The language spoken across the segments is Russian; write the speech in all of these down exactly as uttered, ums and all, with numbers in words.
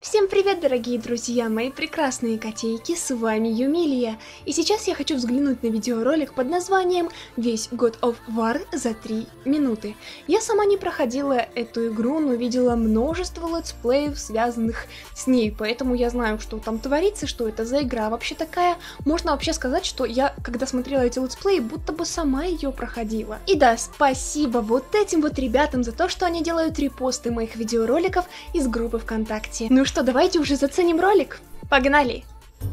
Всем привет, дорогие друзья, мои прекрасные котейки, с вами Юмилия. И сейчас я хочу взглянуть на видеоролик под названием «Весь God of War за три минуты». Я сама не проходила эту игру, но видела множество летсплеев, связанных с ней, поэтому я знаю, что там творится, что это за игра вообще такая. Можно вообще сказать, что я, когда смотрела эти летсплеи, будто бы сама ее проходила. И да, спасибо вот этим вот ребятам за то, что они делают репосты моих видеороликов из группы ВКонтакте. Ну что, давайте уже заценим ролик. Погнали!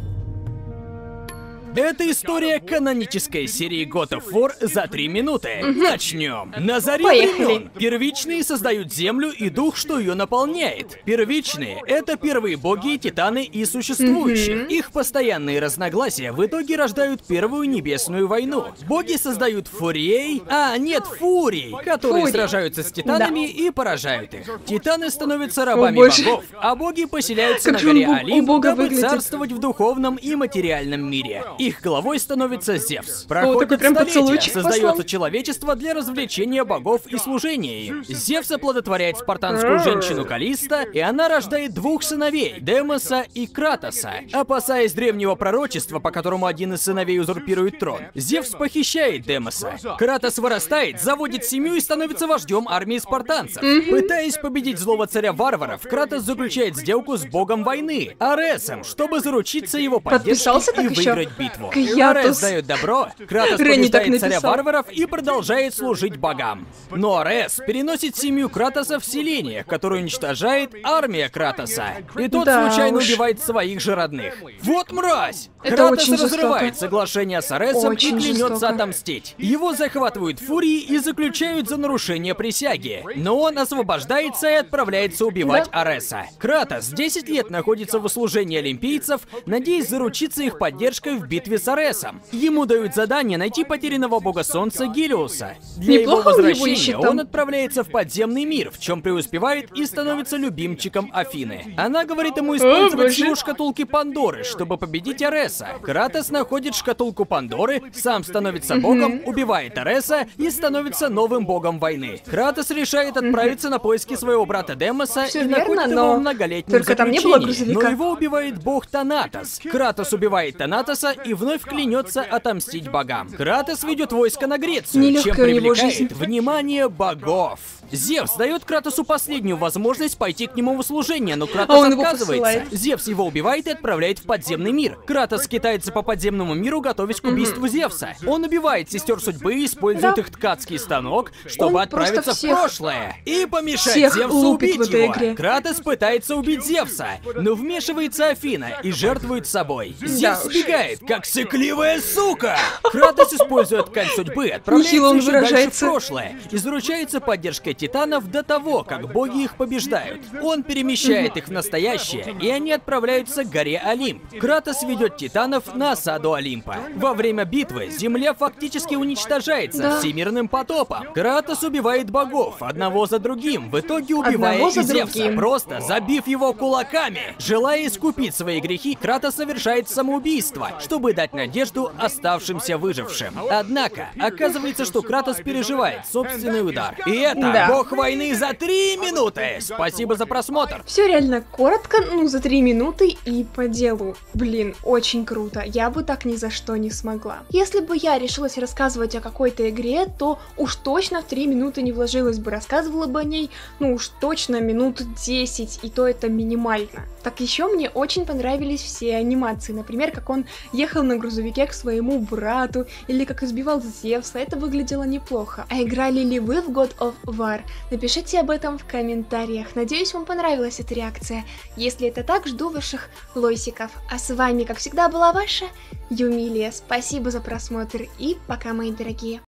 Это история канонической серии God of War за три минуты. Угу. Начнем. На заре Поехали. времен первичные создают землю и дух, что ее наполняет. Первичные — это первые боги, титаны и существующие. Угу. Их постоянные разногласия в итоге рождают первую небесную войну. Боги создают фурий, а нет, фурий, которые Фурий. сражаются с титанами Да. и поражают их. Титаны становятся рабами боже. богов, а боги поселяются Как на же он горе бог- Олимп, убого дабы выглядит. царствовать в духовном и материальном мире. Их главой становится Зевс. такой Проходит прям столетия, поцелуйчик создается послал. человечество для развлечения богов и служения им. Зевс оплодотворяет спартанскую женщину Калиста, и она рождает двух сыновей, Демоса и Кратоса. Опасаясь древнего пророчества, по которому один из сыновей узурпирует трон, Зевс похищает Демоса. Кратос вырастает, заводит семью и становится вождем армии спартанцев. Пытаясь победить злого царя варваров, Кратос заключает сделку с богом войны, Аресом, чтобы заручиться его поддержкой Подписался и так еще? выиграть битву. Кратос. Арес дает добро, Кратос Ренни так побеждает царя написал. варваров и продолжает служить богам. Но Арес переносит семью Кратоса в селение, которое уничтожает армия Кратоса. И тот Да случайно уж. убивает своих же родных. Вот мразь! Это Кратос очень разрывает жестоко. соглашение с Аресом Очень и клянется жестоко. отомстить. Его захватывают фурии и заключают за нарушение присяги. Но он освобождается и отправляется убивать Да. Ареса. Кратос десять лет находится в услужении олимпийцев, надеясь заручиться их поддержкой в битве с Аресом. Ему дают задание найти потерянного бога солнца Гелиоса. Для Неплохо его он его возвращения ищет там. он отправляется в подземный мир, в чем преуспевает и становится любимчиком Афины. Она говорит ему использовать боже. силу шкатулки Пандоры, чтобы победить Ареса. Кратос находит шкатулку Пандоры, сам становится богом, убивает Ареса и становится новым богом войны. Кратос решает отправиться на поиски своего брата Демоса Всё и верно, находит его но в многолетнем только там не было заключении. грузовика. Но его убивает бог Танатос. Кратос убивает Танатоса и вновь клянется отомстить богам. Кратос ведет войско на Грецию, Нелегкая чем у него привлекает жизнь. внимание богов. Зевс дает Кратосу последнюю возможность пойти к нему в служение, но Кратос А он его отказывается. посылает. Зевс его убивает и отправляет в подземный мир. Кратос скитается по подземному миру, готовясь к убийству Зевса. Он убивает сестер судьбы и использует Да. их ткацкий станок, чтобы Он отправиться просто в всех- прошлое и помешать всех Зевсу лупит убить в этой его. игре. Кратос пытается убить Зевса, но вмешивается Афина и жертвует собой. Зевс уж. сбегает, как сыкливая сука. Кратос использует ткань судьбы, отправляется Нехило он еще дальше в выражается. прошлое и заручается поддержкой титанов до того, как боги их побеждают. Он перемещает их в настоящее, и они отправляются к горе Олимп. Кратос ведет титанов на осаду Олимпа. Во время битвы земля фактически уничтожается Да. всемирным потопом. Кратос убивает богов одного за другим, в итоге убивая Одного за и Зевса, другим. просто забив его кулаками. Желая искупить свои грехи, Кратос совершает самоубийство, чтобы дать надежду оставшимся выжившим. Однако, оказывается, что Кратос переживает собственный удар. И это Да. бог войны за три минуты! Спасибо за просмотр! Все реально коротко, ну за три минуты и по делу. Блин, очень круто, я бы так ни за что не смогла. Если бы я решилась рассказывать о какой-то игре, то уж точно в три минуты не вложилась бы, рассказывала бы о ней, ну уж точно минут десять, и то это минимально. Так еще мне очень понравились все анимации, например, как он ехал на грузовике к своему брату, или как избивал Зевса, это выглядело неплохо. А играли ли вы в God of War? Напишите об этом в комментариях. Надеюсь, вам понравилась эта реакция. Если это так, жду ваших лойсиков. А с вами, как всегда, была ваша Юмилия. Спасибо за просмотр и пока, мои дорогие.